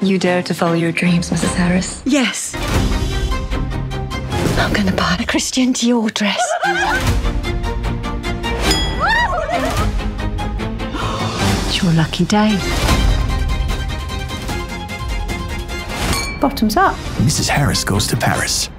You dare to follow your dreams, Mrs. Harris? Yes. I'm gonna buy a Christian Dior dress. It's your lucky day. Bottoms up. Mrs. Harris Goes to Paris.